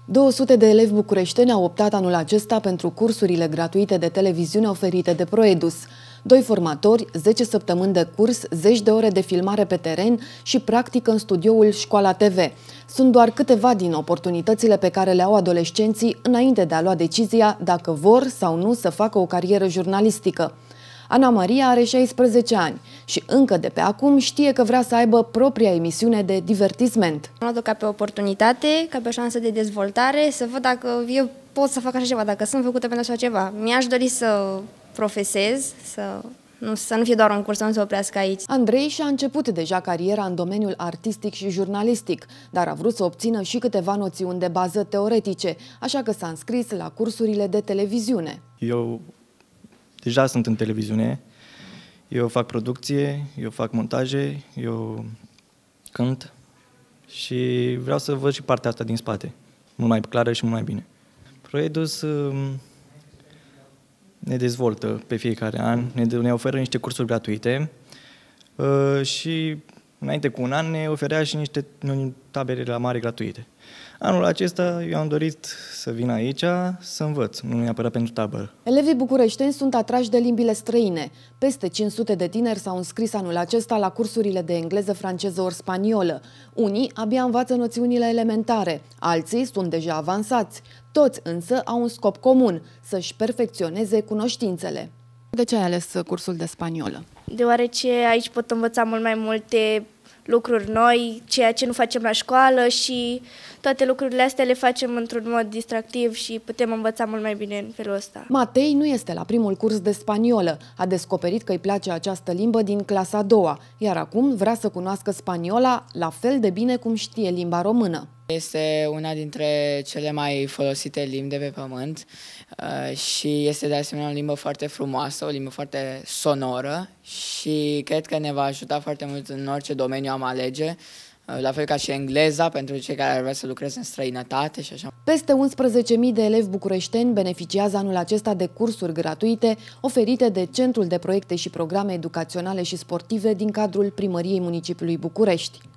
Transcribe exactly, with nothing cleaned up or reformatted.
două sute de elevi bucureșteni au optat anul acesta pentru cursurile gratuite de televiziune oferite de Proedus. Doi formatori, zece săptămâni de curs, zeci de ore de filmare pe teren și practică în studioul Școala T V. Sunt doar câteva din oportunitățile pe care le au adolescenții înainte de a lua decizia dacă vor sau nu să facă o carieră jurnalistică. Ana Maria are șaisprezece ani și încă de pe acum știe că vrea să aibă propria emisiune de divertisment. Am luat-o ca pe oportunitate, ca pe o șansă de dezvoltare, să văd dacă eu pot să fac așa ceva, dacă sunt făcută pentru așa ceva. Mi-aș dori să profesez, să nu, să nu fie doar un curs, să nu se oprească aici. Andrei și-a început deja cariera în domeniul artistic și jurnalistic, dar a vrut să obțină și câteva noțiuni de bază teoretice, așa că s-a înscris la cursurile de televiziune. Eu deja sunt în televiziune, eu fac producție, eu fac montaje, eu cânt și vreau să văd și partea asta din spate, mult mai clară și mult mai bine. Proedus ne dezvoltă pe fiecare an, ne, ne oferă niște cursuri gratuite și înainte cu un an ne oferea și niște tabere la mare gratuite. Anul acesta eu am dorit să vin aici să învăț, nu neapărat pentru tabără. Elevii bucureșteni sunt atrași de limbile străine. Peste cinci sute de tineri s-au înscris anul acesta la cursurile de engleză, franceză ori spaniolă. Unii abia învață noțiunile elementare, alții sunt deja avansați. Toți însă au un scop comun, să-și perfecționeze cunoștințele. De ce ai ales cursul de spaniolă? Deoarece aici pot învăța mult mai multe lucruri noi, ceea ce nu facem la școală și toate lucrurile astea le facem într-un mod distractiv și putem învăța mult mai bine în felul ăsta. Matei nu este la primul curs de spaniolă. A descoperit că îi place această limbă din clasa a doua, iar acum vrea să cunoască spaniola la fel de bine cum știe limba română. Este una dintre cele mai folosite limbi de pe pământ și este de asemenea o limbă foarte frumoasă, o limbă foarte sonoră și cred că ne va ajuta foarte mult în orice domeniu am alege, la fel ca și engleza pentru cei care ar vrea să lucreze în străinătate și așa. Peste unsprezece mii de elevi bucureșteni beneficiază anul acesta de cursuri gratuite oferite de Centrul de Proiecte și Programe Educaționale și Sportive din cadrul Primăriei Municipiului București.